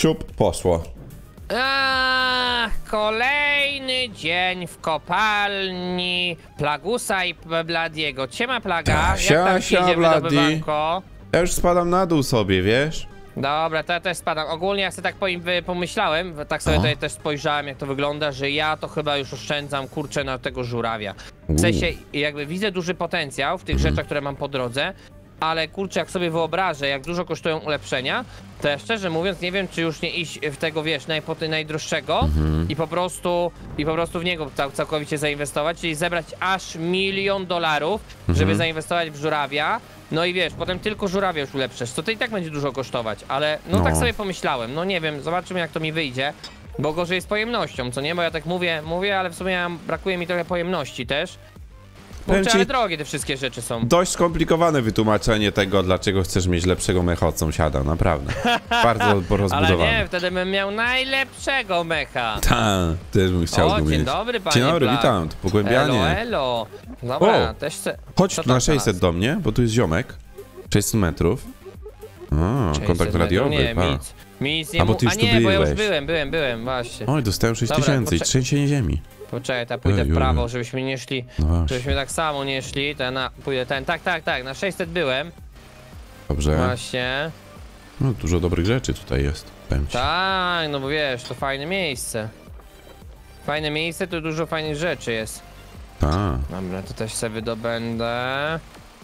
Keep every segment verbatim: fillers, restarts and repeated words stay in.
Siup, poszło. A, kolejny dzień w kopalni Plagusa i Bladiego. Ciema Plaga, Ta, jak sia, tam sia, idzie Bladi. wydobywanko? Ja już spadam na dół sobie, wiesz? Dobra, to ja też spadam. Ogólnie ja sobie tak po- pomyślałem, tak sobie O. tutaj też spojrzałem, jak to wygląda, że ja to chyba już oszczędzam, kurczę, na tego żurawia. W sensie, jakby widzę duży potencjał w tych Mhm. rzeczach, które mam po drodze, ale kurczę, jak sobie wyobrażę, jak dużo kosztują ulepszenia, to ja szczerze mówiąc nie wiem, czy już nie iść w tego, wiesz, najpoty najdroższego Mhm. i po prostu i po prostu w niego cał całkowicie zainwestować, czyli zebrać aż milion dolarów, Mhm. żeby zainwestować w żurawia. No i wiesz, potem tylko żurawia już ulepszysz, to to i tak będzie dużo kosztować, ale no, No. tak sobie pomyślałem, no nie wiem, zobaczymy jak to mi wyjdzie, bo gorzej jest pojemnością, co nie, bo ja tak mówię, mówię, ale w sumie ja, brakuje mi trochę pojemności też. Powiem Kurczę, ci- ale drogie te wszystkie rzeczy są. Dość skomplikowane wytłumaczenie tego, dlaczego chcesz mieć lepszego mecha od sąsiada, naprawdę. Bardzo Ale porozbudowane. nie, wtedy bym miał najlepszego mecha. Ta, też bym chciał O, go dzień mieć. dobry, panie Dzień dobry, Plag. witam, to pogłębianie. Elo, elo. Dobra, O, też chcę. Chodź Co tu tam na sześćset teraz? do mnie, bo tu jest ziomek. sześćset metrów. A, sześćset kontakt metrów. radiowy. Nie, a. nic. Mi nic nie A, bo mów- ty już A tu nie, bo ja już byłeś. byłem, byłem, byłem, właśnie. Oj, dostałem sześć Dobra, tysięcy i poczek- trzęsienie ziemi. Poczekaj, to ja pójdę Ej, w prawo, oj. żebyśmy nie szli, No właśnie, żebyśmy tak samo nie szli, to ja na, pójdę ten, tak, tak, tak, na sześćset byłem, dobrze. właśnie. No, dużo dobrych rzeczy tutaj jest, powiem ci. Tak, no bo wiesz, to fajne miejsce. Fajne miejsce, tu dużo fajnych rzeczy jest. Ta. Dobra, to też sobie wydobędę.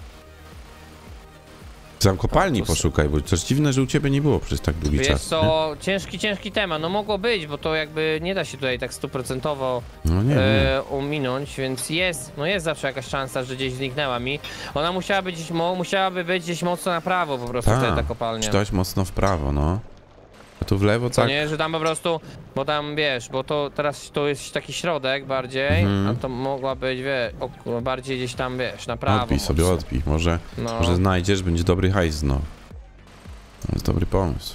Tam kopalni No, to s- poszukaj, bo coś dziwne, że u ciebie nie było przez tak długi Wiesz czas. co, ciężki, ciężki temat, no mogło być, bo to jakby nie da się tutaj tak stuprocentowo nie? No nie, nie. e, ominąć, więc jest, no jest zawsze jakaś szansa, że gdzieś zniknęła mi. Ona musiała być, gdzieś mo, musiałaby być gdzieś mocno na prawo po prostu wtedy ta kopalnia. czy dość mocno w prawo, no. A tu w lewo To tak. nie, że tam po prostu, bo tam wiesz, bo to teraz to jest taki środek bardziej, Mhm. a to mogła być, wiesz, o, bardziej gdzieś tam, wiesz, na prawo. Odpij sobie, mocno. odpij. Może, No. może znajdziesz, będzie dobry hajs znowu. To jest dobry pomysł.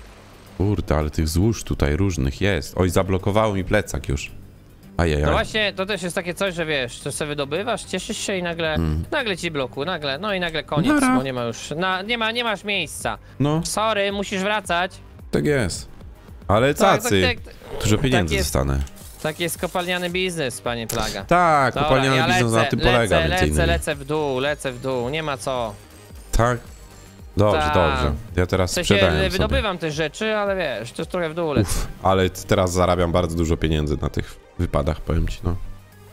Kurde, ale tych złóż tutaj różnych jest. Oj, zablokowało mi plecak już. Ajajaj. No właśnie, to też jest takie coś, że wiesz, to sobie wydobywasz, cieszysz się i nagle, Mm. nagle ci bloku, nagle, no i nagle koniec, Nara. bo nie ma już, na, nie ma, nie masz miejsca. No, Sorry, musisz wracać. tak jest. Ale Tak, cacy. tak, tak, Dużo pieniędzy tak jest. dostanę. tak jest kopalniany biznes, panie Plaga. Tak, Dobra, kopalniany ja biznes lecę, na tym polega lecę, między lecę, innymi. lecę w dół, lecę w dół, nie ma co. Tak? Dobrze, Tak. dobrze. Ja teraz W sensie sprzedałem sobie. wydobywam te rzeczy, ale wiesz, to jest trochę w dół lecę. Uf, ale t- teraz zarabiam bardzo dużo pieniędzy na tych wypadach, powiem ci, no.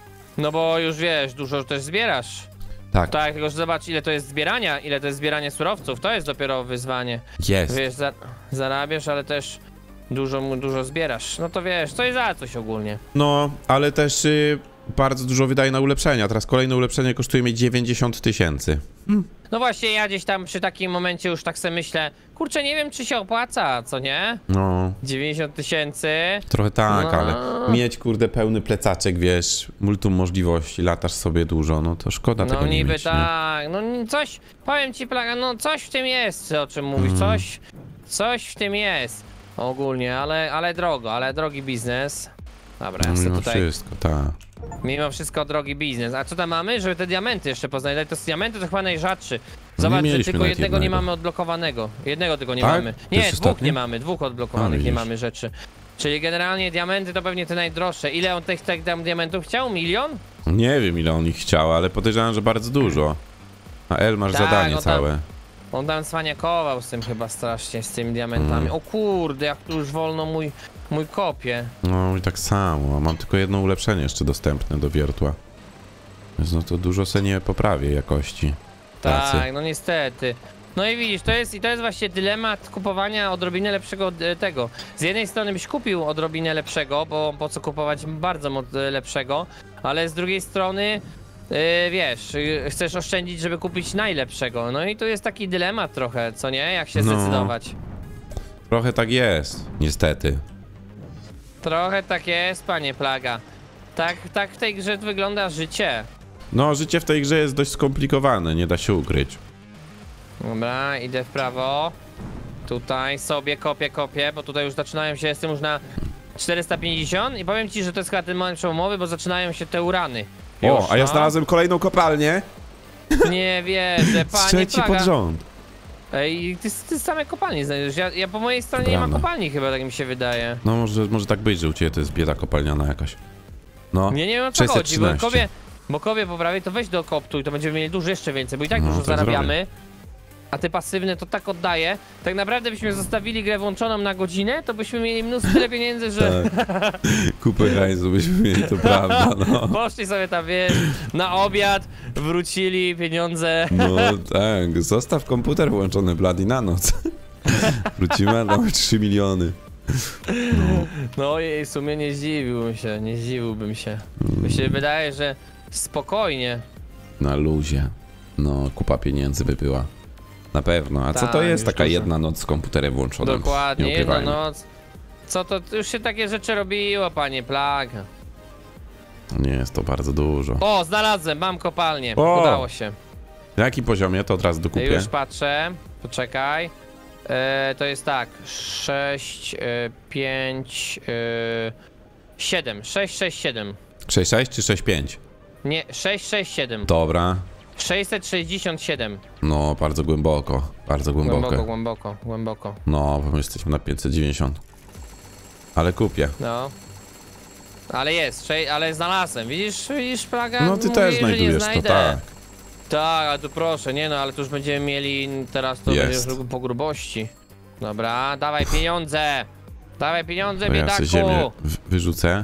No bo już wiesz, dużo też zbierasz. Tak, Tak, tylko że zobacz ile to jest zbierania, ile to jest zbieranie surowców, to jest dopiero wyzwanie. jest. Wiesz, za, zarabiasz, ale też dużo, dużo zbierasz. No to wiesz, to jest za coś ogólnie. No, ale też y, bardzo dużo wydaje na ulepszenia. Teraz kolejne ulepszenie kosztuje mnie dziewięćdziesiąt tysięcy. No właśnie, ja gdzieś tam przy takim momencie już tak sobie myślę, kurczę, nie wiem czy się opłaca, co nie? No, dziewięćdziesiąt tysięcy. trochę tak, No. ale mieć, kurde, pełny plecaczek, wiesz, multum możliwości, latasz sobie dużo, no to szkoda No tego nie niby mieć, nie? tak, no coś, powiem ci Plaga, no coś w tym jest, o czym mówisz, Mhm. coś, coś w tym jest ogólnie, ale, ale drogo, ale drogi biznes. Dobra, ja No, sobie mimo tutaj, wszystko, tak. mimo wszystko drogi biznes. A co tam mamy? Żeby te diamenty jeszcze poznać, to z diamenty to chyba najrzadszy. Zobacz, że mieliśmy tylko nawet jednego nie jednego. mamy odblokowanego, jednego tylko nie Tak? mamy. To Nie, jest dwóch ostatni? nie mamy, dwóch odblokowanych A, nie widzisz. mamy rzeczy. Czyli generalnie diamenty to pewnie te najdroższe. Ile on tych, tych tam diamentów chciał? Milion? Nie wiem, ile on ich chciał, ale podejrzewam, że bardzo dużo. A El, masz Tak, zadanie no tam- całe. On tam cwaniakował z tym chyba strasznie, z tymi diamentami. Mm. O kurde, jak tu już wolno mój, mój kopie. No i tak samo, a mam tylko jedno ulepszenie jeszcze dostępne do wiertła. Więc no to dużo se nie poprawię jakości pracy. Tak, no niestety. No i widzisz, to jest, i to jest właśnie dylemat kupowania odrobinę lepszego e, tego. Z jednej strony byś kupił odrobinę lepszego, bo po co kupować bardzo mo- lepszego, ale z drugiej strony e, wiesz, e, chcesz oszczędzić, żeby kupić najlepszego. No i tu jest taki dylemat trochę, co nie? Jak się No. zdecydować. Trochę tak jest, niestety. Trochę tak jest, panie Plaga. Tak, tak w tej grze wygląda życie. No, życie w tej grze jest dość skomplikowane, nie da się ukryć. Dobra, idę w prawo. Tutaj sobie kopię, kopię, bo tutaj już zaczynają się, jestem już na czterysta pięćdziesiąt i powiem ci, że to jest chyba ten moment przełomowy, bo zaczynają się te urany. Już, O, a ja no. znalazłem kolejną kopalnię. Nie wierzę, panie Trzeci Plaga. pod rząd. Ej, ty, ty same kopalnie znajdziesz. Ja, ja po mojej stronie nie Prawda. ma kopalni chyba, tak mi się wydaje. No może, może tak być, że u ciebie to jest bieda kopalniana jakaś. No, Nie, nie wiem o co chodzi, bo sześćset trzynaście. kowie, bo kowie po prawej to weź do koptu i to będziemy mieli dużo jeszcze więcej, bo i tak No, dużo tak zarabiamy. A te pasywne to tak oddaje. Tak naprawdę byśmy zostawili grę włączoną na godzinę, to byśmy mieli mnóstwo tyle pieniędzy, że Tak. Kupę hajsu byśmy mieli, to prawda, no. poszli sobie tam, wiesz, na obiad, wrócili, pieniądze. No tak, zostaw komputer włączony, blady, na noc. Wrócimy, a damy trzy miliony. No. No i w sumie nie zdziwiłbym się, nie zdziwiłbym się. Mi się wydaje, że spokojnie. Na luzie. No, kupa pieniędzy by była. Na pewno. A co Tak, to jest już taka dużo. jedna noc z komputerem włączonym? Dokładnie, Nie jedna ukrywajmy. noc. Co to, to już się takie rzeczy robiło, panie Plaga. Nie jest to bardzo dużo. O, znalazłem, mam kopalnię. O! Udało się. Na jakim poziomie? To od razu dokupię. Już patrzę, poczekaj. E, to jest tak, sześć, pięć, siedem, sześć, sześć, siedem. sześć sześć czy sześć pięć? Nie, sześć, sześć, siedem. Dobra. sześćset sześćdziesiąt siedem. No, bardzo głęboko. Bardzo głęboko. Głęboko, głęboko, głęboko. No, bo my jesteśmy na pięćset dziewięćdziesiąt. Ale kupię. No. Ale jest, sze- ale znalazłem. Widzisz, widzisz, Plaga? No ty Mówię, też że nie znajdujesz to, znajdę. tak. Tak, ale tu proszę, nie no, ale tu już będziemy mieli, teraz to Jest. będzie już po grubości. Dobra, dawaj pieniądze! Dawaj pieniądze, To ja biedaku! sobie ziemię w- wyrzucę.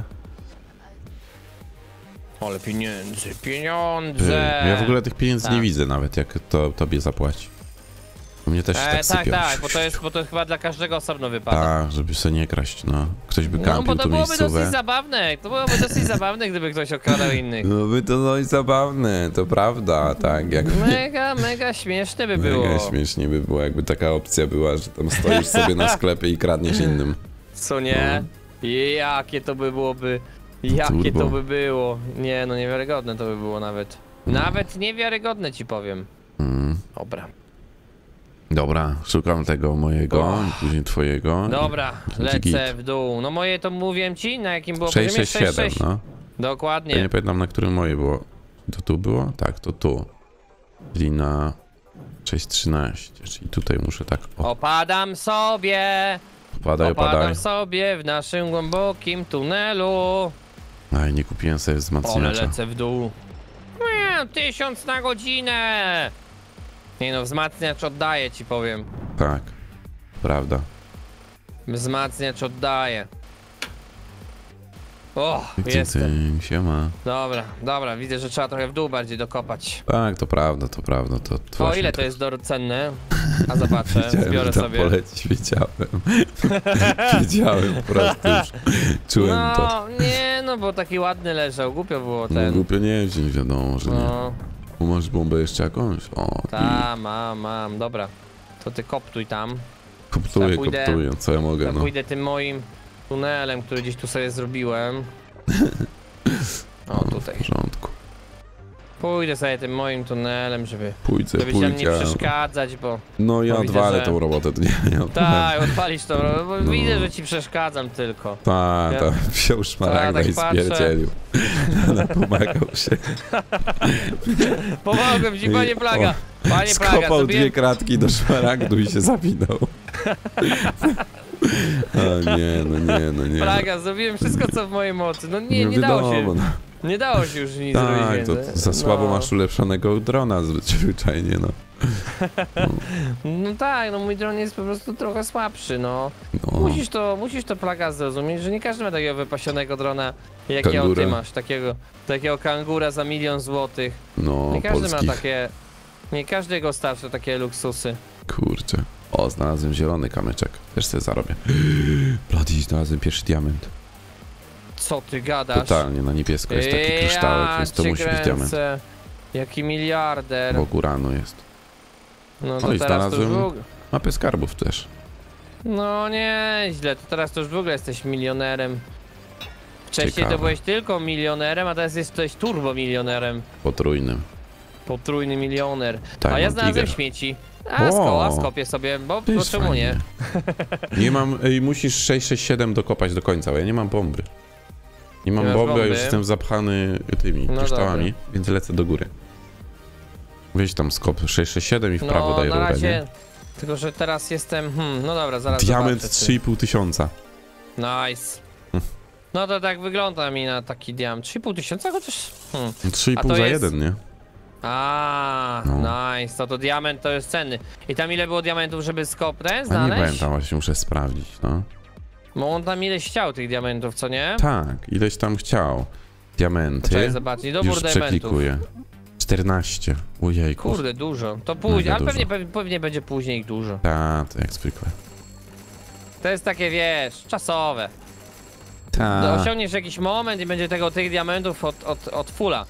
Ale pieniędzy, Ty, pieniądze! Ja w ogóle tych pieniędzy nie Tak. widzę nawet, jak to tobie zapłaci. U mnie też się E, tak tak, sypie. tak, bo to jest, bo to chyba dla każdego osobno wypada. Tak, żeby sobie nie kraść, no. Ktoś by No kampił bo to tu byłoby miejscówę. dosyć zabawne, to byłoby dosyć zabawne, gdyby ktoś okradał innych. No by to dość zabawne, to prawda, tak, jakby... Mega, mega śmieszne by było. Mega śmiesznie by było, jakby taka opcja była, że tam stoisz sobie na sklepie i kradniesz innym. Co nie? Jakie to by byłoby... Jakie No. Turbo. to by było? Nie, no niewiarygodne to by było nawet. Nawet niewiarygodne ci powiem. Mm. Dobra. Dobra, szukam tego mojego, Och. i później twojego. Dobra, będzie git. lecę w dół. No moje to mówiłem ci, na jakim było sześć poziomie? sześć siedem, no. Ja Dokładnie. nie pamiętam, na którym moje było. To tu było? Tak, to tu. Czyli na sześć trzynaście, czyli tutaj muszę tak... O, Opadam sobie, opadaj, opadaj. opadam sobie w naszym głębokim tunelu. Aj, nie kupiłem sobie Ale wzmacniacza. lecę w dół. Nie, tysiąc na godzinę. Nie no, wzmacniacz oddaję ci powiem. Tak, prawda. Wzmacniacz oddaję. O, Cyk, cyk, jestem. cyk, siema. Dobra, dobra, widzę, że trzeba trochę w dół bardziej dokopać. Tak, to prawda, to prawda. To, to O właśnie ile to tak. jest do cenne? A zobaczę, Wiedziałem, zbiorę że tam sobie. poleci, wiedziałem. wiedziałem po prostu już. Czułem to. No, nie, no bo taki ładny leżał, głupio było No ten. głupio nie wziąć, wiadomo, że nie. No, O, masz bombę jeszcze jakąś? O, ta, mam, mam, dobra. To ty koptuj tam. i koptuję, ja pójdę- koptuję, co ja mogę, Ja no. pójdę tym moim tunelem, który gdzieś tu sobie zrobiłem. O, W tutaj. porządku. Pójdę sobie tym moim tunelem, żeby, Pójdę, żeby się nam nie pójdę. przeszkadzać, bo... No ja bo widzę, odwalę że- tą robotę, to nie, nie odwalę. Tak, odpalisz to, bo No. widzę, że ci przeszkadzam tylko. Tak, Ja- tak, wziął szmaragda tak i patrzę. spierdzielił. Ale pomagał się. Pomogłem ci, panie Plaga! Panie Plaga, Skopał zrobiłem... dwie kratki do szmaragdu i się zawinął. O nie, no nie, no nie. Plaga, zrobiłem wszystko, co w mojej mocy. No nie, No nie dało wiadomo, się, no. nie dało się już nic Tak, zrobić to, więcej. to za słabo No. masz ulepszonego drona zwyczajnie, no. No tak, no mój dron jest po prostu trochę słabszy, no. no. Musisz to, musisz to Plaga zrozumieć, że nie każdy ma takiego wypasionego drona, jakiego Kangura. ty masz, takiego, takiego kangura za milion złotych. No, Nie każdy polskich. ma takie, nie każdego starczy takie luksusy. Kurczę. O, znalazłem zielony kamyczek. Też sobie zarobię. Bloody, znalazłem pierwszy diament. Co ty gadasz? Totalnie, na niebiesko jest taki Ja kryształek, więc to cię musi być diament. kręcę. Jaki miliarder. Bo Uranu jest. No to Oj, teraz to już w znalazłem- ogóle... Mapę skarbów też. No nieźle, to teraz to już w ogóle jesteś milionerem. Wcześniej Ciekawe. to byłeś tylko milionerem, a teraz jesteś turbo milionerem. Potrójnym. Potrójny milioner. Tak, a ja mam znalazłem tiger. śmieci. A, O! sko, a skopię sobie, bo, To bo jest czemu nie? fajnie. Nie mam, ej, musisz sześć sześć siedem dokopać do końca, bo ja nie mam bomby. Nie mam Nie masz bomby, a już bomby? jestem zapchany tymi No kryształami, więc lecę do góry. Weź tam skop sześć sześć siedem i w prawo No, daj na rurę, razie, nie? Tylko, że teraz jestem... Hmm, no dobra, zaraz Diament zobaczę, trzy i pół tysiąca. Nice. No to tak wygląda mi na taki diament. trzy i pół tysiąca chociaż... Hmm. trzy i A pół to za jest- jeden, nie? A, No. nice. To to diament to jest cenny. I tam ile było diamentów, żeby skopnę A nie znaleźć? pamiętam, właśnie muszę sprawdzić, no. Bo on tam ileś chciał tych diamentów, co nie? Tak, ileś tam chciał. Diamenty. Trzeba zobaczyć. Dobór Już diamentów. przeklikuję. czternaście. Ojejku. Kurde, dużo. To później, Mega ale pewnie, dużo. pewnie, pewnie będzie później ich dużo. Ta, to jak zwykle. To jest takie, wiesz, czasowe. Ta. No, osiągniesz jakiś moment i będzie tego tych diamentów od, od, od fulla.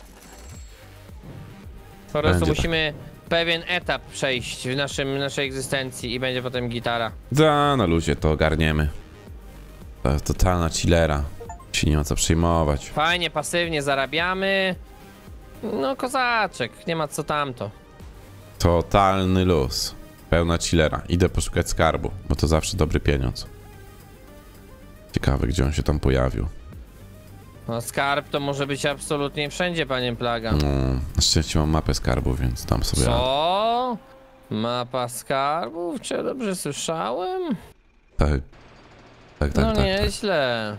Po prostu Będzie tak. musimy pewien etap przejść w naszym, naszej egzystencji i będzie potem gitara. Da, na luzie to ogarniemy. To jest totalna chillera. Się nie ma co przejmować. Fajnie, pasywnie zarabiamy. No kozaczek, nie ma co tamto. Totalny luz. Pełna chillera. Idę poszukać skarbu, bo to zawsze dobry pieniądz. Ciekawe, gdzie on się tam pojawił. No skarb to może być absolutnie wszędzie, panie Plaga. No, na szczęście mam mapę skarbu, więc tam sobie... Co? Mapa skarbów? Czy ja dobrze słyszałem? Tak. Tak, tak, No tak, tak. nieźle.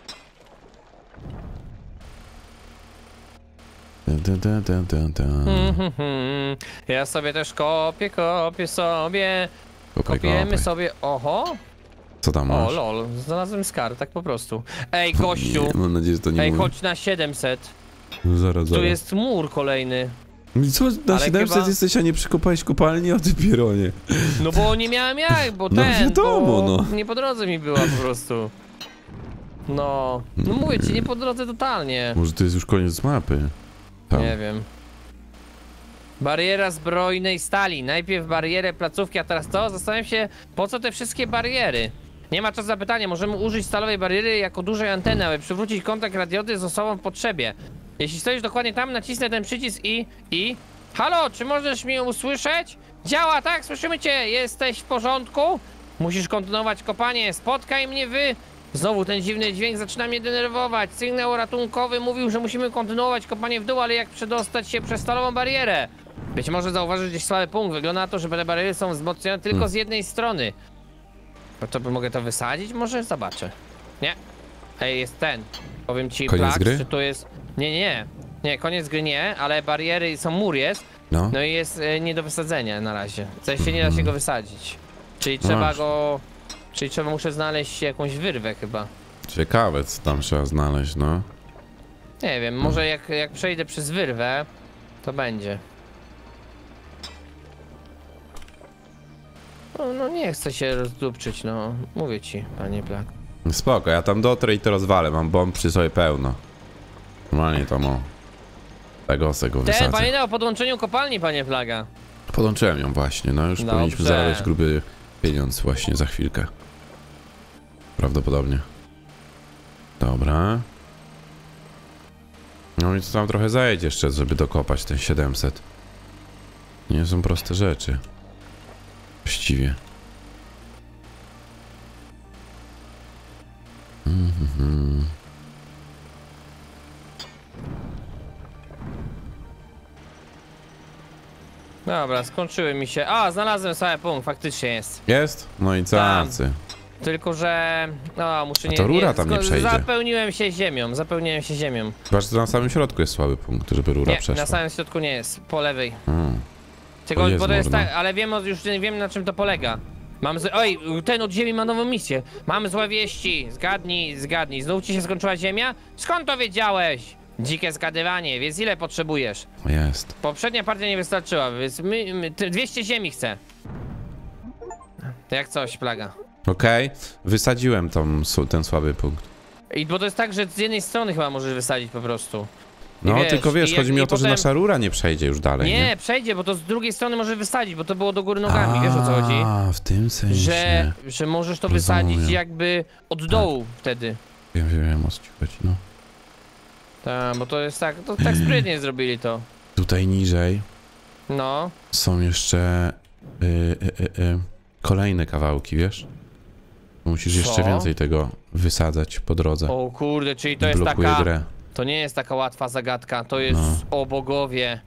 Da, da, da, da, da. Mhm. Ja sobie też kopię, kopię sobie. Kopaj, Kopiemy kopaj. sobie. Oho. Co tam O masz? lol, znalazłem skarb, tak po prostu. Ej, gościu. Nie, mam nadzieję, że to nie Ej, mówi. chodź na siedemset. No zaraz, zaraz. Tu jest mur kolejny. I co, na Ale siedemset chyba- jesteś, a nie przykopałeś kopalni, o ty pieronie. No bo nie miałem jak, bo No ten, wiadomo, bo no. nie po drodze mi była po prostu. No, no mówię ci, nie po drodze totalnie. Może to jest już koniec mapy. Tam. Nie wiem. Bariera zbrojnej stali. Najpierw barierę placówki, a teraz to? Zastanawiam się, po co te wszystkie bariery? Nie ma czasu zapytania, możemy użyć stalowej bariery jako dużej anteny, aby przywrócić kontakt radiowy z osobą w potrzebie. Jeśli stoisz dokładnie tam, nacisnę ten przycisk i... i... Halo, czy możesz mnie usłyszeć? Działa, tak? Słyszymy cię. Jesteś w porządku? Musisz kontynuować kopanie. Spotkaj mnie wy... Znowu ten dziwny dźwięk zaczyna mnie denerwować. Sygnał ratunkowy mówił, że musimy kontynuować kopanie w dół, ale jak przedostać się przez stalową barierę? Być może zauważysz gdzieś słaby punkt. Wygląda na to, że te bariery są wzmocnione tylko Hmm. z jednej strony. No to by mogę to wysadzić? Może zobaczę. Nie. Ej, jest ten. Powiem ci, Koniec Plax, gry? czy to jest... Nie, nie, nie. Nie, koniec gry nie, ale bariery są, mur jest. No. No i jest e, nie do wysadzenia na razie. W sensie nie da się go wysadzić. Czyli trzeba Właśnie. go... Czyli trzeba, muszę znaleźć jakąś wyrwę chyba. Ciekawe, co tam trzeba znaleźć, no. Nie wiem, może jak, jak przejdę przez wyrwę, to będzie. No, no nie chcę się rozdupczyć, no. Mówię ci, panie Plak. Spoko, ja tam dotrę i to rozwalę, mam bomb przy sobie pełno. Normalnie tam o... Tego se go Ten, wysadzę. pamiętaj o podłączeniu kopalni, panie Plaga. Podłączyłem ją właśnie, no już Dobrze. powinniśmy zarabiać gruby pieniądz właśnie za chwilkę. Prawdopodobnie. Dobra. No i to tam trochę zajdzie jeszcze, żeby dokopać ten siedemset. Nie są proste rzeczy. Właściwie. Mhm. Dobra, skończyły mi się. A, znalazłem cały punkt, faktycznie jest. Jest? No i Tam. cacy. Tylko, że... No, muszę A nie... to rura nie, tam nie sko- przejdzie. Zapełniłem się ziemią, zapełniłem się ziemią. Chyba, że to na samym środku jest słaby punkt, żeby rura Nie, przeszła. na samym środku nie jest, po lewej. Mm. Tylko, To jest bo to jest mordo. tak, ale wiem, o- już wiem na czym to polega. Mam z... Oj, ten od ziemi ma nową misję. Mam złe wieści. Zgadnij, zgadnij. Znów ci się skończyła ziemia? Skąd to wiedziałeś? Dzikie zgadywanie, więc ile potrzebujesz? Jest. Poprzednia partia nie wystarczyła, więc my, my ty- dwieście ziemi chcę. Jak coś, Plaga. Okej, wysadziłem tą, su- ten słaby punkt. I bo to jest tak, że z jednej strony chyba możesz wysadzić po prostu. I No, wiesz, tylko wiesz, i chodzi jak- mi i o to, że potem- nasza rura nie przejdzie już dalej, nie? Nie, przejdzie, bo to z drugiej strony może wysadzić, bo to było do góry nogami, wiesz o co chodzi? A, w tym sensie. Że, że możesz to Rozumiem. wysadzić jakby od dołu wtedy. Wiem, wiem, wiem, o co ci chodzi, no. Tak, bo to jest tak, to tak sprytnie zrobili to. Tutaj niżej No, są jeszcze y, y, y, y, kolejne kawałki, wiesz? Musisz jeszcze Co? więcej tego wysadzać po drodze. o kurde, czyli to jest Blokuje taka, grę. to nie jest taka łatwa zagadka, to jest, No. o bogowie.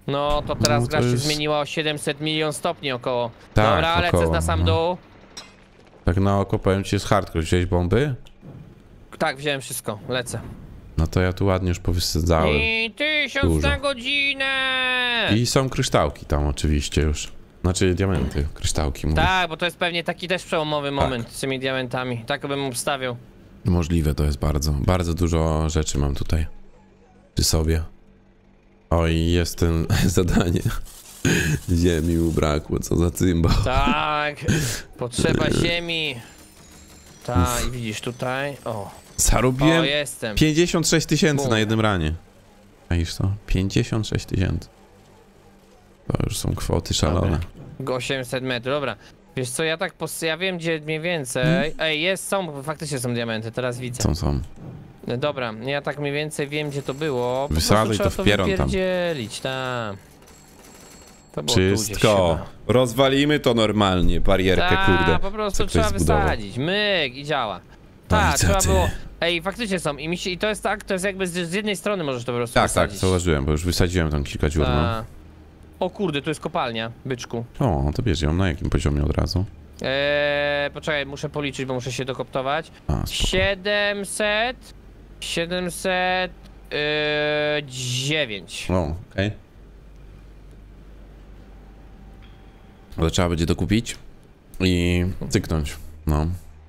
No to teraz No to gra się jest- zmieniła o siedemset milion stopni około. Tak, Dobra, lecę około, na sam no. dół. Tak na oko powiem ci, jest hardcore. Wziąłeś bomby? Tak, wziąłem wszystko, lecę. No to ja tu ładnie już powysadzałem. I tysiąc Dużo. na godzinę! I są kryształki tam oczywiście już. Znaczy diamenty, kryształki mówię. Tak, bo to jest pewnie taki też przełomowy moment z tymi diamentami. Tak bym obstawiał. Możliwe to jest bardzo. Bardzo dużo rzeczy mam tutaj przy sobie. Oj, jest ten zadanie. Ziemi mu brakło, co za cymbał. Tak, potrzeba ziemi. Tak, i widzisz tutaj. O, o Zarobiłem jestem. pięćdziesiąt sześć tysięcy Bum. na jednym ranie. A już co? pięćdziesiąt sześć tysięcy. To już są kwoty szalone. Go osiemset metrów, dobra. Wiesz co, ja tak pos... ja wiem gdzie mniej więcej. Ej, jest, są, faktycznie są diamenty, teraz widzę. Są, są. Dobra, ja tak mniej więcej wiem gdzie to było. Po Wysadzaj prostu to trzeba w pieron tam. wypierdzielić, tam. To było tu gdzieś Wszystko. chyba. Rozwalimy to normalnie, barierkę, Ta, kurde. po prostu co ktoś trzeba zbudował. wysadzić. Myk i działa. No Tak, i co trzeba ty? było. Ej, faktycznie są. I, mi się, I to jest tak, to jest jakby z, z jednej strony możesz to po prostu Tak, tak, wysadzić. zauważyłem, bo już wysadziłem tam kilka dziur, no. Ta. O kurde, tu jest kopalnia, byczku. O, to bierz ją na jakim poziomie od razu? Eee, poczekaj, muszę policzyć, bo muszę się dokoptować. A, spoko. siedemset... siedemset... Yy, dziewięć. O, okej. Ale trzeba będzie to kupić i cyknąć, no.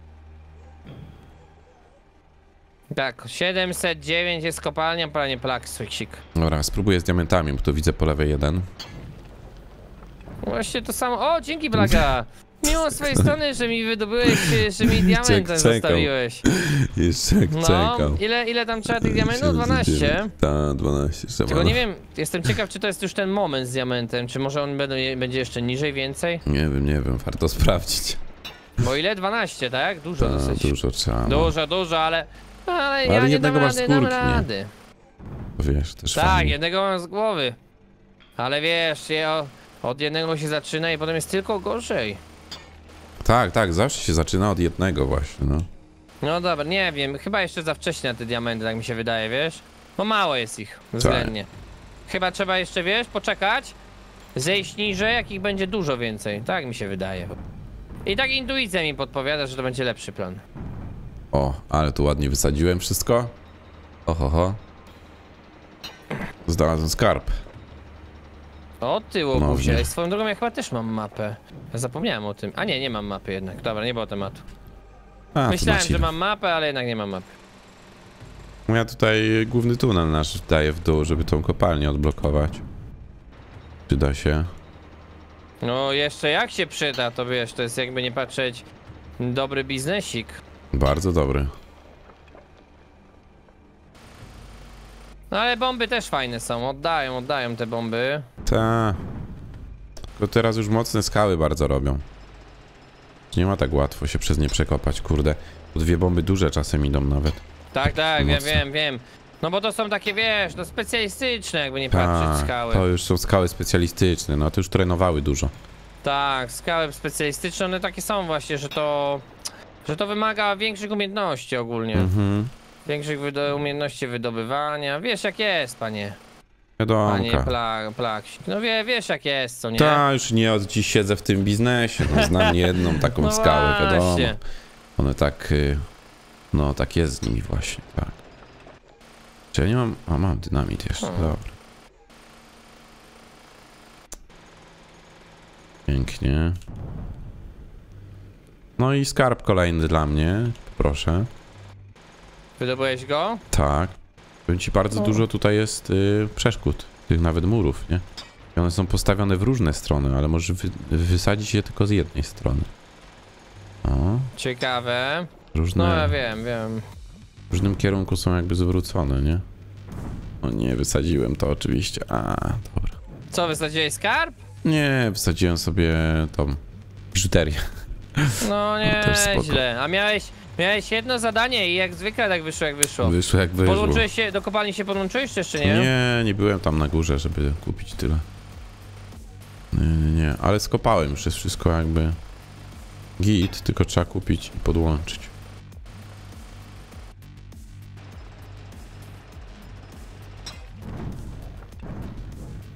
Tak, siedemset dziewięć jest kopalnia, panie Plaksik. Dobra, spróbuję z diamentami, bo tu widzę po lewej jeden. Właśnie to samo. O, dzięki Blaga! Mimo swojej strony, że mi wydobyłeś, że mi diament ten Czekał. zostawiłeś. Jeszcze jak No, czekał. ile, ile tam trzeba tych diamentów? dwanaście. Tak, dwanaście. Trzeba. Tylko nie wiem, jestem ciekaw, czy to jest już ten moment z diamentem, czy może on będą, będzie jeszcze niżej, więcej? Nie wiem, nie wiem, warto sprawdzić. Bo ile? dwanaście, tak? Dużo Ta, dosyć. dużo trzeba. No. Dużo, dużo, ale... Ale, ja Ale nie jednego dam masz rady, z dam górki, nie? rady. Wiesz, też Tak, fajnie. jednego mam z głowy. Ale wiesz, ja od jednego się zaczyna i potem jest tylko gorzej. Tak, tak, zawsze się zaczyna od jednego właśnie, no. No dobra, nie wiem, chyba jeszcze za wcześnie na te diamenty, tak mi się wydaje, wiesz? Bo mało jest ich, względnie. Chyba trzeba jeszcze, wiesz, poczekać, zejść niżej, jak ich będzie dużo więcej, tak mi się wydaje. I tak intuicja mi podpowiada, że to będzie lepszy plan. O, ale tu ładnie wysadziłem wszystko. Oho, ho. Znalazłem skarb. O tyłu, No, buzie. nie. Swoją drogą ja chyba też mam mapę. Ja zapomniałem o tym. A nie, nie mam mapy jednak. Dobra, nie było tematu. A, Myślałem, to że mam mapę, ale jednak nie mam mapy. Ja tutaj główny tunel nasz daję w dół, żeby tą kopalnię odblokować. Przyda się. No jeszcze jak się przyda, to wiesz, to jest jakby nie patrzeć dobry biznesik. Bardzo dobry. No ale bomby też fajne są, oddają, oddają te bomby. Ta. Tylko teraz już mocne skały bardzo robią. Nie ma tak łatwo się przez nie przekopać, kurde. Bo dwie bomby duże czasem idą nawet. Tak, tak, wiem, mocne. wiem, wiem. No bo to są takie, wiesz, no specjalistyczne, jakby nie Ta, patrzeć skały. to już są skały specjalistyczne, no to już trenowały dużo. Tak, skały specjalistyczne, one takie są właśnie, że to... Że to wymaga większych umiejętności ogólnie. Mhm. Większych wydo umiejętności wydobywania. Wiesz jak jest, panie. Panie Wiadomka. pla Plaksik. No wie, wiesz jak jest, co nie? Ta, już nie od dziś siedzę w tym biznesie. No, znam jedną taką No skałę, wiadomo. właśnie. One tak, y, no tak jest z nimi właśnie, tak. Czy ja nie mam, a mam dynamit jeszcze, Hmm. dobra. Pięknie. No i skarb kolejny dla mnie, proszę. Wydobyłeś go? Tak. Powiem ci, bardzo O. dużo tutaj jest y, przeszkód, tych nawet murów, nie? I one są postawione w różne strony, ale możesz wy wysadzić je tylko z jednej strony. O, Ciekawe. różne, No ja wiem, wiem. w różnym kierunku są jakby zwrócone, nie? O nie, wysadziłem to oczywiście. A, dobra. Co, wysadziłeś skarb? Nie, wysadziłem sobie tą biżuterię. No też spoko. nieźle. A miałeś, miałeś jedno zadanie i jak zwykle tak wyszło jak wyszło. Wyszło jak wyszło. Podłączyłeś się, do kopalni się podłączyłeś czy jeszcze nie? Nie, nie byłem tam na górze, żeby kupić tyle. Nie, nie, nie, ale skopałem już, jest wszystko jakby git, tylko trzeba kupić i podłączyć.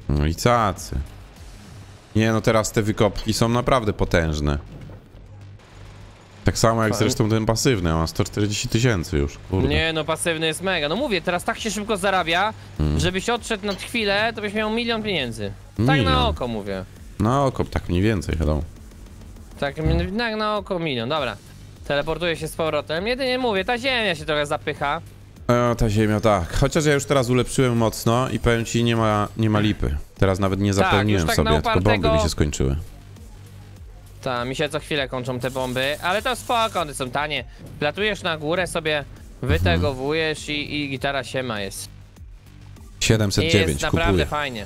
No i cacy. Nie no, teraz te wykopki są naprawdę potężne. Tak samo jak zresztą ten pasywny, ma sto czterdzieści tysięcy już. Kurde. Nie no, pasywny jest mega. No mówię, teraz tak się szybko zarabia, Hmm. żebyś odszedł na chwilę, to byś miał milion pieniędzy. Tak Milion. na oko mówię. Na oko, tak mniej więcej, hello. Tak na, na oko milion, dobra. Teleportuję się z powrotem. Jedynie mówię, ta ziemia się trochę zapycha. E, ta ziemia, tak. Chociaż ja już teraz ulepszyłem mocno i powiem ci, nie ma, nie ma lipy. Teraz nawet nie zapełniłem już tak sobie, na tylko upartego- bomby mi się skończyły. Tak, mi się co chwilę kończą te bomby, ale to spoko, one są tanie. Wlatujesz na górę sobie, wytegowujesz i, i gitara siema jest. siedemset I dziewięć jest naprawdę kupuję. fajnie.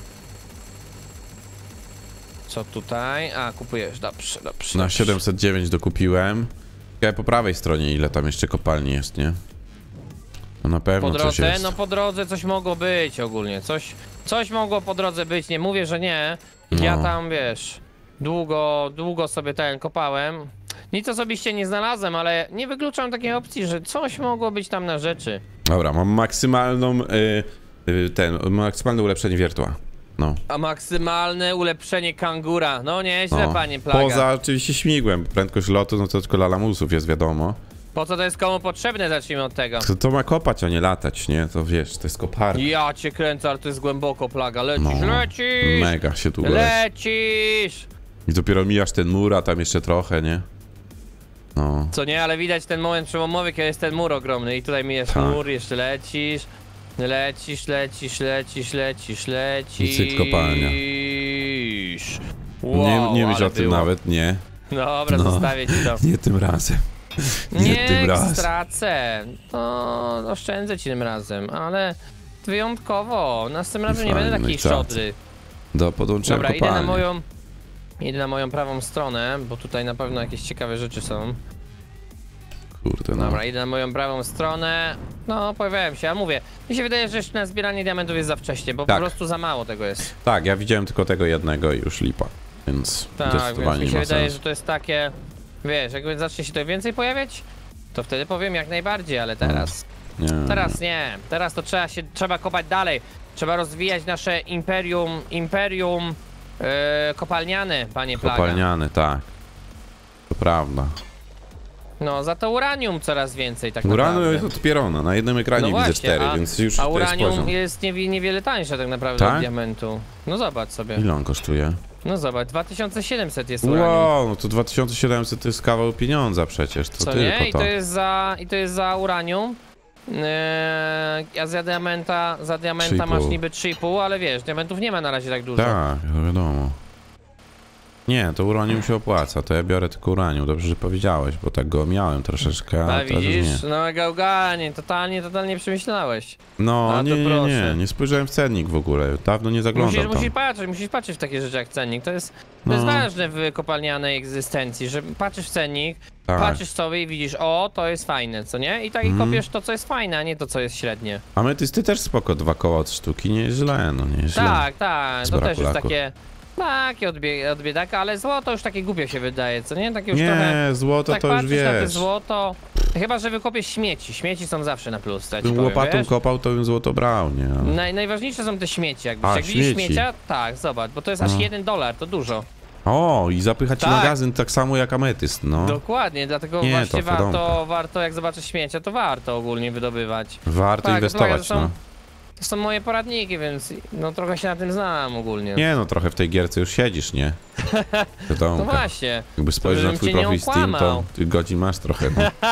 Co tutaj? A, kupujesz, dobrze, dobrze. Na dobrze. siedemset dziewięć dokupiłem. Ja po prawej stronie ile tam jeszcze kopalni jest, nie? No na pewno Po coś drodze? jest. No po drodze coś mogło być ogólnie, coś, coś mogło po drodze być, nie mówię, że nie. No. Ja tam, wiesz, długo, długo sobie ten kopałem. Nic osobiście nie znalazłem, ale nie wykluczam takiej opcji, że coś mogło być tam na rzeczy. Dobra, mam maksymalną, y, y, ten, maksymalne ulepszenie wiertła. No. A maksymalne ulepszenie kangura, no nieźle, no. panie Plaga. Poza oczywiście śmigłem, prędkość lotu, no to tylko lalamusów jest wiadomo. Po co to jest komu potrzebne, zacznijmy od tego. To, to ma kopać, a nie latać, nie? To wiesz, to jest koparka. Ja cię kręcę, ale to jest głęboko, Plaga, lecisz, No. lecisz! Mega się tu leci. Lecisz! I dopiero mijasz ten mur, a tam jeszcze trochę, nie? No. Co nie, ale widać ten moment przełomowy, kiedy jest ten mur ogromny i tutaj mijesz Tak. mur, jeszcze lecisz. Lecisz, lecisz, lecisz, lecisz, lecisz. cyk, kopalnia. Wow, nie nie myśl ale o tym było. nawet, nie. Dobra, No. zostawię ci to. Nie tym razem. Nie, Nie tym razem. stracę. To oszczędzę ci tym razem, ale wyjątkowo. Następnym razem nie będę Fajny taki czas. szczodry. Do podłączenia Dobra, idę kopalni. na moją. Idę na moją prawą stronę, bo tutaj na pewno jakieś ciekawe rzeczy są. Kurde, no. Dobra, idę na moją prawą stronę. No, pojawiałem się, a mówię, mi się wydaje, że jeszcze na zbieranie diamentów jest za wcześnie, bo Tak. po prostu za mało tego jest. Tak, ja widziałem tylko tego jednego i już lipa. Więc Tak, więc zdecydowanie mi nie się ma wydaje, sensu. że to jest takie, wiesz, jakby zacznie się to więcej pojawiać, to wtedy powiem jak najbardziej, ale teraz, Nie, teraz nie. Teraz to trzeba się, trzeba kopać dalej. Trzeba rozwijać nasze imperium, imperium yy, kopalniane, panie Plaga. kopalniany, tak. To prawda. No, za to uranium coraz więcej tak Uranu naprawdę. jest odpierona, na jednym ekranie No widzę właśnie, cztery, a- więc już A to jest uranium poziom. jest niewi- niewiele tańsze tak naprawdę Tak? od diamentu. No zobacz sobie. Ile on kosztuje? No zobacz, dwa tysiące siedemset jest uranium. Wow, no to dwa tysiące siedemset to jest kawał pieniądza przecież, to Co tylko nie? I to. to jest za, i to jest za uranium. Eee, a za diamenta, za diamenta trzy i masz pół. niby trzy i pół, ale wiesz, diamentów nie ma na razie tak dużo. Tak, to wiadomo. Nie, to uranium się opłaca, to ja biorę tylko uranium, dobrze, że powiedziałeś, bo tak go miałem troszeczkę, A ale teraz już widzisz? nie. No gałganie, totalnie, totalnie przemyślałeś. No, A, to nie, nie, nie, proszę. nie spojrzałem w cennik w ogóle, dawno nie zaglądam Musisz, tam. musisz patrzeć, musisz patrzeć w takie rzeczy jak cennik. To jest, to No. jest ważne w kopalnianej egzystencji, że patrzysz w cennik, Tak. patrzysz sobie i widzisz, o, to jest fajne, co nie? I tak i Mhm. kopiesz to, co jest fajne, a nie to, co jest średnie. Ametysty też spoko, dwa koła od sztuki, nie źle, no nie źle. Tak, tak, Z to też jest brakulaków. takie, takie od, bie, od biedaka, ale złoto już takie głupie się wydaje, co nie? Takie już Nie, trochę, złoto tak to już patrzysz na te wiesz. złoto, chyba, że wykopiesz śmieci, śmieci są zawsze na plus, to ja ci Bym powiem, łopatą wiesz? kopał, to bym złoto brał, nie? Ale... Naj, najważniejsze są te śmieci, jakbyś, A, jak widzisz śmieci. śmiecia, tak, zobacz, bo to jest aż No. jeden dolar, to dużo. O, i zapycha ci Tak. magazyn tak samo jak ametyst, no. Dokładnie, dlatego Nie, właśnie to warto, wiadomo. warto, jak zobaczysz śmiecia, to warto ogólnie wydobywać. Warto Tak, inwestować, to są- no. To są moje poradniki, więc no trochę się na tym znam ogólnie. Nie no, trochę w tej gierce już siedzisz, nie? No Wiadomo. właśnie. Jakby spojrzeć na żebym twój cię nie profil Steam, to okłamał. tych godzin masz trochę,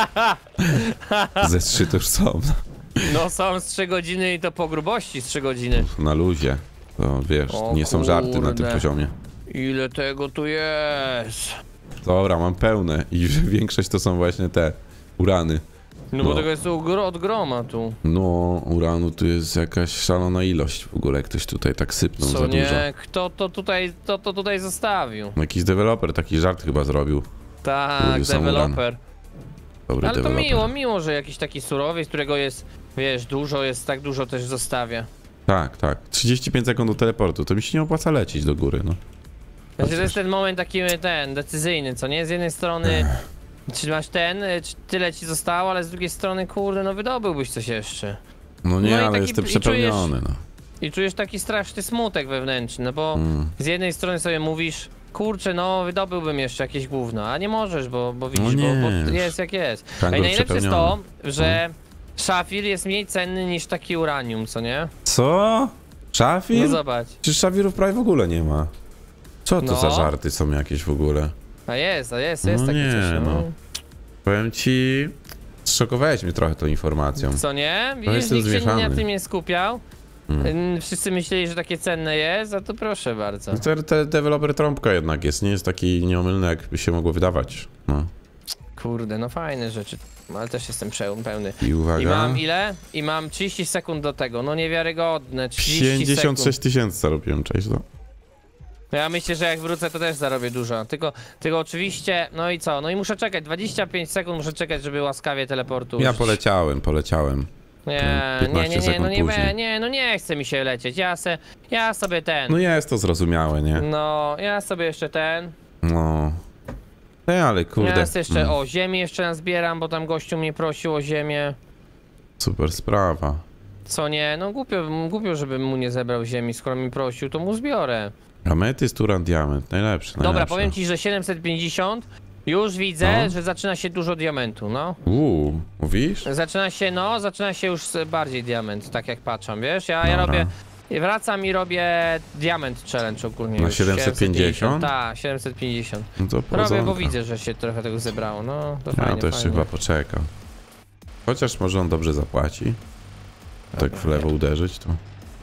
no. Ze trzy to już są, No są z trzy godziny i to po grubości z trzy godziny. no. Na luzie. To wiesz, O nie są żarty na tym kurde. poziomie. Ile tego tu jest? Dobra, mam pełne i większość to są właśnie te urany. No, bo No. tego jest tu gro, od groma tu. No, uranu tu jest jakaś szalona ilość w ogóle, ktoś tutaj tak sypnął Co za nie? dużo. Kto to tutaj, kto to tutaj zostawił? Jakiś deweloper taki żart chyba zrobił. Tak, Ludzie są deweloper. Dobry Ale to deweloper. miło, miło, że jakiś taki surowiec, którego jest, wiesz, dużo, jest tak dużo też zostawia. Tak, tak. trzydzieści pięć sekund do teleportu, to mi się nie opłaca lecieć do góry, no. Znaczy, to jest ten moment taki ten, decyzyjny, co nie? Z jednej strony, czy masz ten, czy tyle ci zostało, ale z drugiej strony, kurde, no wydobyłbyś coś jeszcze. No nie, No i ale taki- jestem i przepełniony, no. i czujesz taki straszny smutek wewnętrzny, no bo Mm. z jednej strony sobie mówisz, kurczę, no wydobyłbym jeszcze jakieś gówno, a nie możesz, bo, bo widzisz, No nie, bo, bo już. jest jak jest. Tango A najlepsze jest to, przepełnione. że szafir jest mniej cenny niż taki uranium, co nie? Co? Szafir? No zobacz. Czy szafirów prawie w ogóle nie ma? Co to No. za żarty są jakieś w ogóle? A jest, a jest, jest No takie nie, coś. no. Powiem ci, zszokowałeś mnie trochę tą informacją. Co nie? Widzisz, jestem nikt się zmieszany. na tym nie skupiał. Mm. Mm, Wszyscy myśleli, że takie cenne jest, a to proszę bardzo. Te, te deweloper trąbka jednak jest, nie jest taki nieomylny, jakby się mogło wydawać. No. Kurde, no fajne rzeczy, ale też jestem pełny. pełny. I uwaga. I mam ile? I mam trzydzieści sekund do tego, no niewiarygodne, trzydzieści pięćdziesiąt sześć sekund. tysięcy zarobiłem, cześć, no. Ja myślę, że jak wrócę, to też zarobię dużo, tylko, tylko oczywiście, no i co, no i muszę czekać, dwadzieścia pięć sekund muszę czekać, żeby łaskawie teleportu Ja użyć. poleciałem, poleciałem. Nie, nie, piętnaście nie, nie, no sekund nie, później. nie, nie, no nie chce mi się lecieć, ja se, ja sobie ten, No jest to zrozumiałe, nie? no, ja sobie jeszcze ten, No. Nie, ale kurde. ja sobie jeszcze, mm, o, ziemię jeszcze nazbieram, bo tam gościu mnie prosił o ziemię. Super sprawa. Co nie? No głupio, głupio, żebym mu nie zebrał ziemi, skoro mi prosił, to mu zbiorę. Ametyst, uran, diament, najlepszy, Dobra, najlepszy. powiem ci, że siedemset pięćdziesiąt, już widzę, No. że zaczyna się dużo diamentu, no. Uuu, mówisz? Zaczyna się, no, zaczyna się już bardziej diament, tak jak patrzę, wiesz? Ja, ja Dobra. robię, wracam i robię diament challenge ogólnie Na już. siedemset pięćdziesiąt? Tak, siedemset pięćdziesiąt. No to Robię, bo porządka. widzę, że się trochę tego zebrało, no, to Ja fajnie, też fajnie. chyba poczekam. Chociaż może on dobrze zapłaci. Tak Dobra, w lewo uderzyć, to...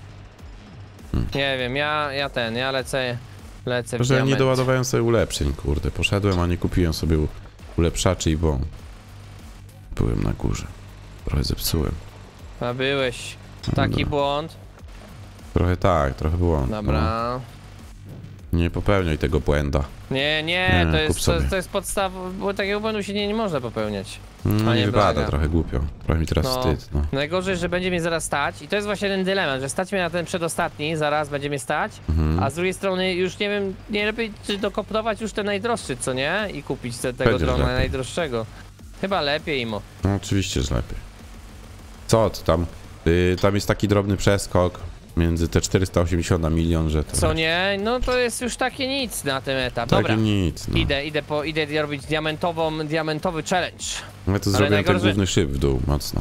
Nie wiem, ja, ja ten, ja lecę, lecę w Że ja nie diament. doładowałem sobie ulepszeń, kurde. Poszedłem, a nie kupiłem sobie u- ulepszaczy i bom. Byłem na górze. Trochę zepsułem. A byłeś, taki No, błąd. trochę tak, trochę błąd. Dobra. No. Nie popełniaj tego błęda. Nie, nie, Nie, to kup jest, to, sobie. to jest podstawa, bo takiego błędu się nie, nie można popełniać. No Panie nie wypada, Blaga. trochę głupio. Trochę mi teraz No. wstyd, no. Najgorzej, że będzie mnie zaraz stać i to jest właśnie ten dylemat, że stać mnie na ten przedostatni, zaraz będzie mnie stać, Mhm. a z drugiej strony już nie wiem, nie lepiej czy dokoptować już ten najdroższy, co nie? I kupić te, tego Będziesz drona lepiej. najdroższego. Chyba lepiej, Imo. No oczywiście, że lepiej. Co ty tam? Y, tam jest taki drobny przeskok między te czterysta osiemdziesiąt a milion, że to... Co nie? No to jest już takie nic na ten etap. Takie Dobra, nic, no. idę, idę, po, idę robić diamentową, diamentowy challenge. Ja to zrobiłem ten najgorzej- główny szyb w dół mocno.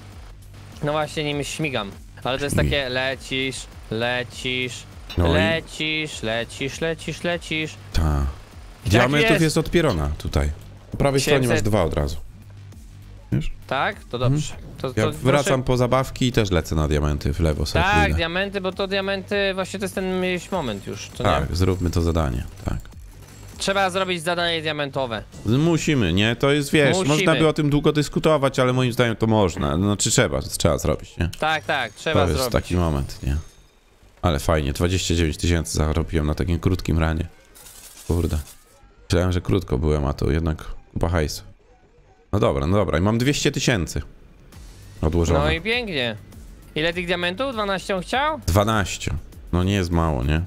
No właśnie, nim śmigam. Ale to jest Śmig. takie lecisz, lecisz, No i- lecisz, lecisz, lecisz, lecisz. Ta. Tak Diamentów jest. jest od Pierona tutaj. Po prawej stronie masz siedemset. dwa od razu. Wiesz? Tak? To dobrze. To, Mhm. Ja to wracam po zabawki i też lecę na diamenty w lewo sobie. Tak, idę. diamenty, bo to diamenty, właśnie to jest ten jakiś moment już, to nie? Tak, zróbmy to zadanie, tak. Trzeba zrobić zadanie diamentowe. Musimy, nie? To jest, wiesz, Musimy. można by o tym długo dyskutować, ale moim zdaniem to można. Znaczy trzeba, trzeba zrobić, nie? Tak, tak, trzeba To jest zrobić. taki moment, nie? Ale fajnie, dwadzieścia dziewięć tysięcy zarobiłem na takim krótkim ranie. Kurde. Myślałem, że krótko byłem, a to jednak kupa hajsu. No dobra, no dobra, i mam dwieście tysięcy odłożone. No i pięknie. Ile tych diamentów? dwanaście on chciał? dwanaście. No nie jest mało, nie?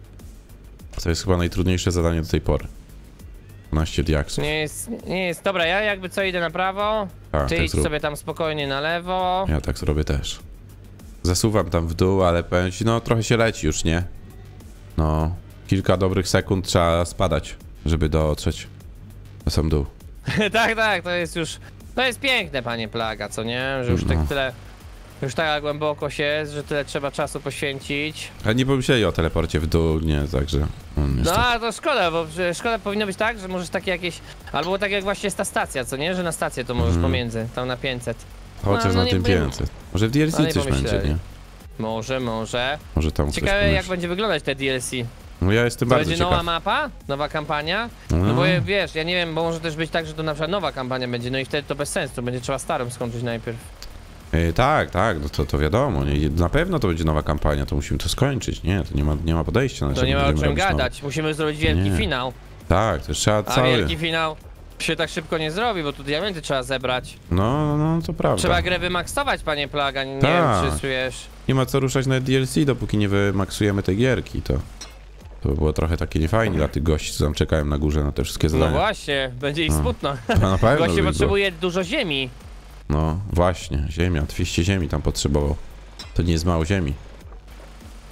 To jest chyba najtrudniejsze zadanie do tej pory. dwanaście diaksów. Nie jest, nie jest. Dobra, ja jakby co idę na prawo, A, ty tak idź zrób. sobie tam spokojnie na lewo. Ja tak zrobię też. Zasuwam tam w dół, ale powiem ci, no trochę się leci już, nie? No, kilka dobrych sekund trzeba spadać, żeby dotrzeć na sam dół. tak, tak, to jest już, to jest piękne, panie Plaga, co nie? Że już No. tak tyle, już tak głęboko się jest, że tyle trzeba czasu poświęcić. A nie pomyśleli o teleporcie w dół, nie, także... No, No niestety. a to szkoda, bo że szkoda powinno być tak, że możesz takie jakieś, albo tak jak właśnie jest ta stacja, co nie? Że na stację to możesz Mhm. pomiędzy, tam na pięćset. Chociaż no, no na nie tym wiem. pięćset. Może w D L Ale C nie coś będzie, pomyśleli. nie? Może, może. Może tam ktoś Ciekawe jak pomyśli. będzie wyglądać te D L C. No ja jestem To bardzo będzie ciekaw. nowa mapa? Nowa kampania? No. No bo wiesz, ja nie wiem, bo może też być tak, że to na przykład nowa kampania będzie, no i wtedy to bez sensu, to będzie trzeba starą skończyć najpierw. E, tak, tak, no to, to wiadomo, nie? Na pewno to będzie nowa kampania, to musimy to skończyć, nie? To nie ma, nie ma podejścia na To czym nie ma o będziemy czym robić nowe. gadać, musimy zrobić wielki Nie. finał. Tak, to trzeba A cały... wielki finał się tak szybko nie zrobi, bo tu diamenty trzeba zebrać. No, no, to prawda. Trzeba grę wymaksować, panie Plaga, nie Tak. wiem czy czujesz. Nie ma co ruszać na D L C, dopóki nie wymaksujemy tej gierki, to... To by było trochę takie niefajnie dla tych gości, co tam czekają na górze na te wszystkie No zadania. właśnie, będzie ich No. smutno. To na pewno Goście by było. potrzebuje dużo ziemi. No, właśnie, ziemia, dwieście ziemi tam potrzebował. To nie jest mało ziemi.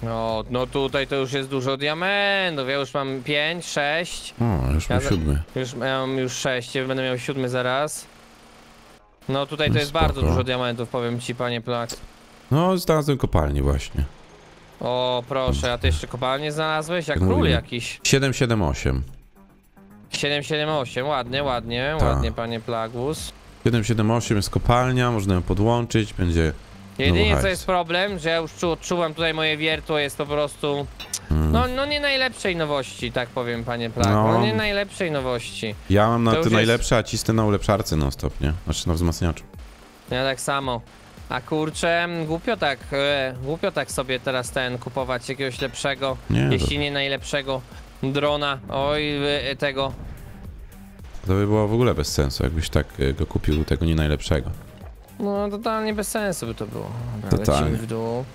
No, no tutaj to już jest dużo diamentów. Ja już mam pięć, sześć. O, już Ja mam za- siódmy. Już mam już sześć, będę miał siódmy zaraz. No tutaj to No jest spoko. bardzo dużo diamentów, powiem ci, panie Plak. No, znalazłem kopalnię właśnie. O, proszę, a ty jeszcze kopalnię znalazłeś? Jak Tak król mówię. jakiś. siedem siedem osiem. siedem siedem osiem, ładnie, ładnie, Ta. ładnie, panie Plagus. siedem siedem osiem jest kopalnia, można ją podłączyć, będzie... Jedynie hajs. co jest problem, że ja już czu, odczuwam tutaj moje wiertło, jest po prostu... Mm. No, no nie najlepszej nowości, tak powiem, panie Plak. No, No. nie najlepszej nowości. Ja mam na To te już najlepsze, a cisty na ulepszarce non stop, nie? Znaczy na wzmacniaczu. Ja tak samo. A kurczę, głupio tak, e, głupio tak sobie teraz ten kupować jakiegoś lepszego, Nie, jeśli nie najlepszego drona. Oj, e, tego. To by było w ogóle bez sensu, jakbyś tak e, go kupił, tego nie najlepszego. No totalnie bez sensu by to było. Dobra, Totalnie. lecimy w dół.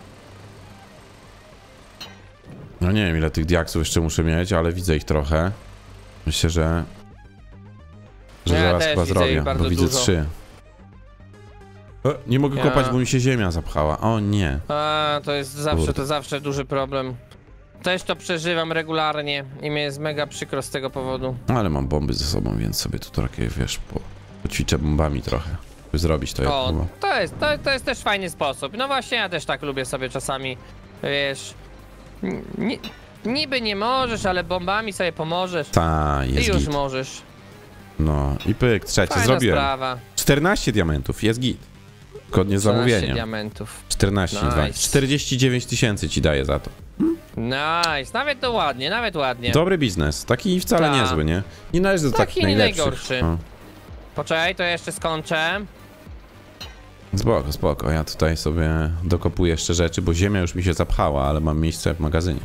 No nie wiem, ile tych diaksów jeszcze muszę mieć, ale widzę ich trochę. Myślę, że... Że Ja zaraz też chyba widzę zrobię, ich bardzo bo widzę dużo. trzy. O, nie mogę Ja- kopać, bo mi się ziemia zapchała. O nie. A, to jest zawsze, Kurde. to zawsze duży problem. Też to przeżywam regularnie i mi jest mega przykro z tego powodu. No, ale mam bomby ze sobą, więc sobie tu takie, wiesz, po, poćwiczę bombami trochę. By zrobić to jak O, chyba. to jest, to, to jest też fajny sposób. No właśnie, ja też tak lubię sobie czasami, wiesz... Ni, niby nie możesz, ale bombami sobie pomożesz. Ta, I jest już git. możesz. No i pyk, trzecie, Fajna zrobiłem. sprawa. czternaście diamentów, jest git. Zgodnie z czternaście zamówieniem. diamentów. czternaście, Nice. dwa. czterdzieści dziewięć tysięcy ci daję za to. Nice, nawet to ładnie, nawet ładnie. Dobry biznes, taki wcale Ta. niezły, nie? Nie należy do Taki takich nie najlepszych. najgorszy. No. Poczekaj, to jeszcze skończę. Spoko, spoko, ja tutaj sobie dokopuję jeszcze rzeczy, bo ziemia już mi się zapchała, ale mam miejsce w magazynie.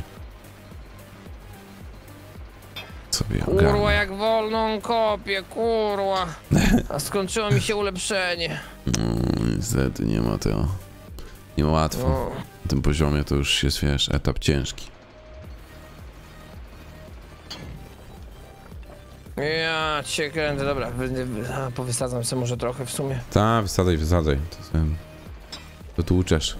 Sobie Kurwa, ogarnę. jak wolną kopię, kurwa. A skończyło mi się ulepszenie. No, niestety nie ma tego. Nie ma łatwo. O. Na tym poziomie to już jest, wiesz, etap ciężki. Ja cię kręcę, dobra, wy, wy, a, powysadzam sobie może trochę w sumie. Ta, wysadzaj, wysadzaj. To, sobie- to tu uczesz.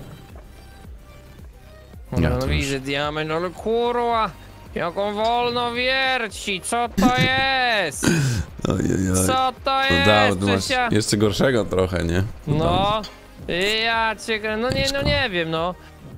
Dobra, Ja no to widzę diament, ale kurwa, jak on wolno wierci, co to jest? Ojej, Co to jest, No, masz Krzysia? jeszcze gorszego trochę, nie? No, ja cię krę- no nie, no nie wiem, no.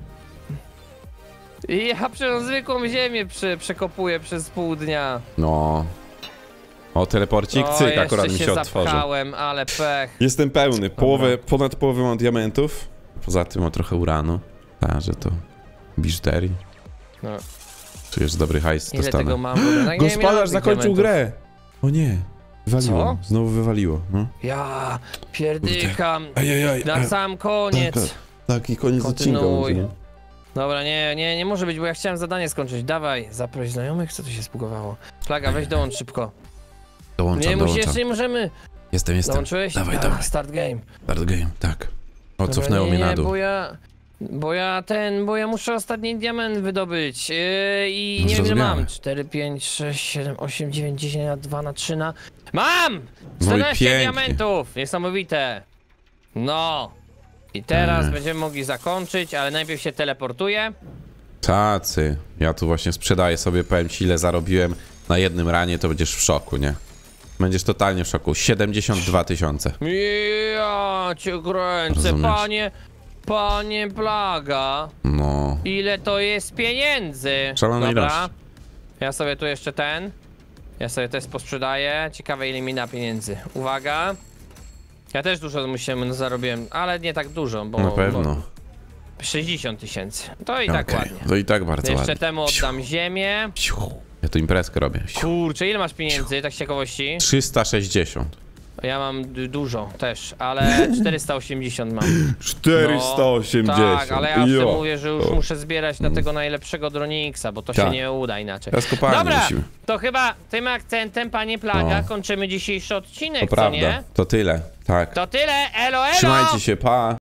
Ja przez zwykłą ziemię prze, przekopuję przez pół dnia. No. O, teleporcik, O, cyk, jeszcze akurat mi się otworzył. zapchałem, ale pech. Jestem pełny, połowę, ponad połowę mam diamentów. Poza tym mam trochę uranu. Tak, że to biżuterii. No. Czujesz, że dobry hajs Ile dostanę. tego mam? w ogóle? No, nie wiem, ile mam Gospodarz tych zakończył diamentów. grę! O nie, wywaliło. Co? Znowu wywaliło. No. Ja pierdykam. Ajajaj. Na sam koniec. Tak, Taki koniec odcinka. Kontynuuj. będzie, no. Dobra, nie, nie, nie może być, bo ja chciałem zadanie skończyć. Dawaj, zaproś znajomych, co tu się zbugowało? Plaga, weź dołącz szybko. Dołączam, Nie, musi, dołączam. jeszcze nie możemy. Jestem, jestem. Dołączyłeś? Dawaj, Ah, dawaj. Start game. Start game, tak. O, Dobra, cofnęło nie, mnie na nie, dół. bo ja... Bo ja ten, bo ja muszę ostatni diament wydobyć. Yy, I No, nie wiem ile zrozumiałe. mam. cztery, pięć, sześć, siedem, osiem, dziewięć, dziesięć na dwa na trzy na... Mam! No i czternaście pięknie. diamentów! Niesamowite. No. I teraz Ech. będziemy mogli zakończyć, ale najpierw się teleportuję. Tacy. Ja tu właśnie sprzedaję sobie, powiem ci ile zarobiłem na jednym ranie, to będziesz w szoku, nie? Będziesz totalnie w szoku. siedemdziesiąt dwa tysiące. Ja cię kręcę, Rozumiesz. panie, panie Plaga. No. Ile to jest pieniędzy? Szalona Dobra. ilość. Ja sobie tu jeszcze ten. Ja sobie też posprzedaję. Ciekawe ile mi da pieniędzy. Uwaga. Ja też dużo musiałem zarobiłem, ale nie tak dużo, bo... Na pewno. Bo sześćdziesiąt tysięcy. To i tak Okej, ładnie. to i tak bardzo Jeszcze ładnie. temu oddam ziemię. Siu. Ja tu imprezkę robię. Siu. Kurczę, ile masz pieniędzy, tak z ciekawości? trzysta sześćdziesiąt. Ja mam d- dużo też, ale czterysta osiemdziesiąt mam. czterysta osiemdziesiąt. Tak, ale ja w tym Jo. mówię, że już O. muszę zbierać na tego najlepszego Droniksa, bo to się Tak. nie uda inaczej. Teraz kopalnię Dobra, musimy. to chyba tym akcentem, panie Plaga, No. kończymy dzisiejszy To odcinek, co prawda. nie? To tyle. Tak. To tyle, elo elo! Trzymajcie się, pa.